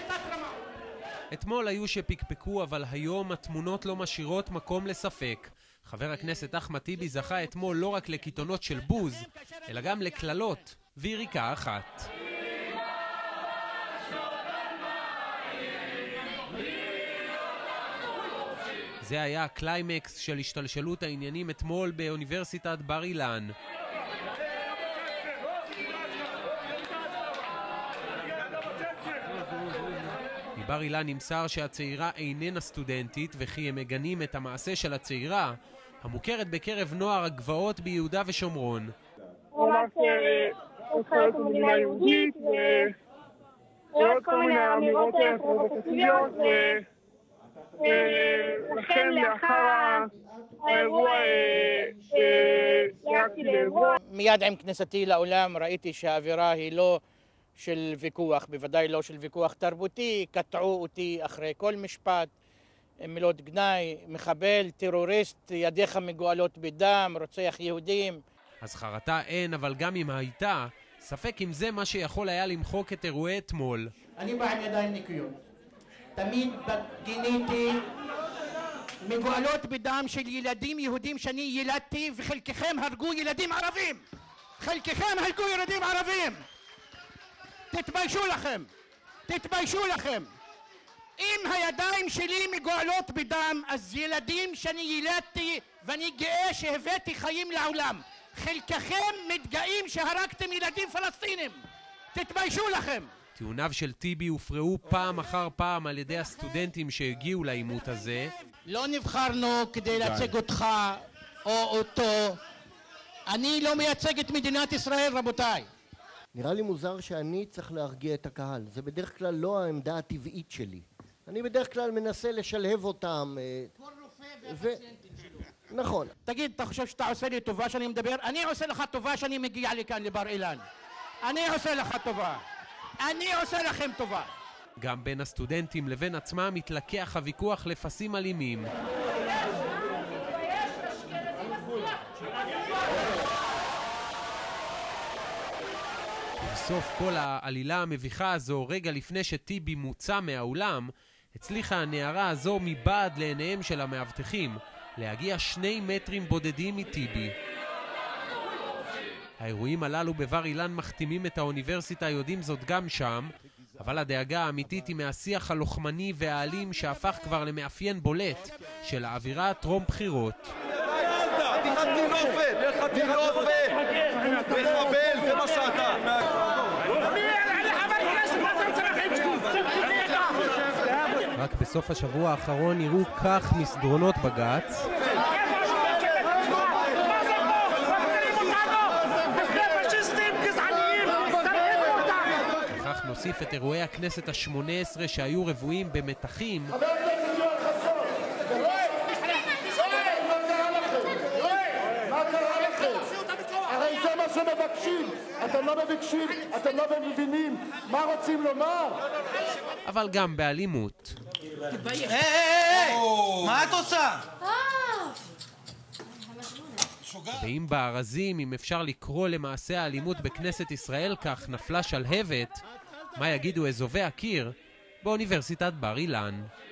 אתמול היו שפקפקו, אבל היום התמונות לא משאירות מקום לספק. חבר הכנסת אחמד טיבי זכה אתמול לא רק לקיתונות של בוז, אלא גם לקללות ויריקה אחת. זה היה הקליימקס של השתלשלות העניינים אתמול באוניברסיטת בר אילן. מבר אילן נמסר שהצעירה איננה סטודנטית וכי הם מגנים את המעשה של הצעירה המוכרת בקרב נוער הגבעות ביהודה ושומרון. הוא אמר שחלק מדינה יהודית ועוד כל מיני אמירות פרובוקטיביות, ולכן לאחר האירוע ירקתי לאירוע. מיד עם כניסתי לאולם ראיתי שהאווירה היא לא של ויכוח, בוודאי לא של ויכוח תרבותי. קטעו אותי אחרי כל משפט, מילות גנאי, מחבל, טרוריסט, ידיך מגואלות בדם, רוצח יהודים. אז חרטה אין, אבל גם אם הייתה, ספק אם זה מה שיכול היה למחוק את אירועי אתמול. אני בא עם ידיים נקיות. תמיד גיניתי מגואלות בדם של ילדים יהודים שאני ילדתי, וחלקכם הרגו ילדים ערבים. חלקכם הרגו ילדים ערבים. תתביישו לכם. תתביישו לכם. אם הידיים שלי מגואלות בדם, אז ילדים שאני ילדתי ואני גאה שהבאתי חיים לעולם. חלקכם מתגאים שהרגתם ילדים פלסטינים. תתביישו לכם. טיעוניו של טיבי הופרעו פעם אחר פעם על ידי הסטודנטים שהגיעו לעימות הזה. לא נבחרנו כדי לייצג אותך או אותו. אני לא מייצג את מדינת ישראל, רבותיי. נראה לי מוזר שאני צריך להרגיע את הקהל. זה בדרך כלל לא העמדה הטבעית שלי. אני בדרך כלל מנסה לשלהב אותם. כל רופא והפציינטים שלו. נכון. תגיד, אתה חושב שאתה עושה לי טובה שאני מדבר? אני עושה לך טובה שאני מגיע לכאן לבר אילן. אני עושה לך טובה. אני עושה לכם טובה. גם בין הסטודנטים לבין עצמם מתלקח הוויכוח לפסים אלימים. בסוף כל העלילה המביכה הזו, רגע לפני שטיבי מוצא מהאולם, הצליחה הנערה הזו מבעד לעיניהם של המאבטחים להגיע 2 מטרים בודדים מטיבי. האירועים הללו בבר אילן מחתימים את האוניברסיטה, יודעים זאת גם שם, אבל הדאגה האמיתית היא מהשיח הלוחמני והאלים שהפך כבר למאפיין בולט של האווירה הטרום בחירות. מחבל, זה מה שאתה. רק בסוף השבוע האחרון נראו כך מסדרונות בג"ץ. וכך נוסיף את אירועי הכנסת ה-18 שהיו רבועים במתחים. הרי זה מה שמבקשים. אתם לא מבקשים, אתם לא מבינים מה רוצים לומר. אבל גם באלימות. מה את עושה? ואם בארזים, אם אפשר לקרוא למעשה האלימות בכנסת ישראל כך, נפלה שלהבת, מה יגידו אזובי הקיר באוניברסיטת בר אילן?